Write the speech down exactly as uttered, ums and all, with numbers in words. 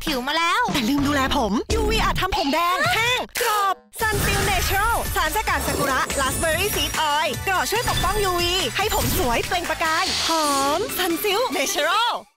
ผิวมาแล้วแต่ลืมดูแลผม ยู วี อาจทำผมแดงแห้งกรอบ Sunsilk Natural สารสกัดซากุระ Raspberry Seed Oil กรอบช่วยปกป้อง ยู วี ให้ผมสวยเปล่งประกายหอม Sunsilk Natural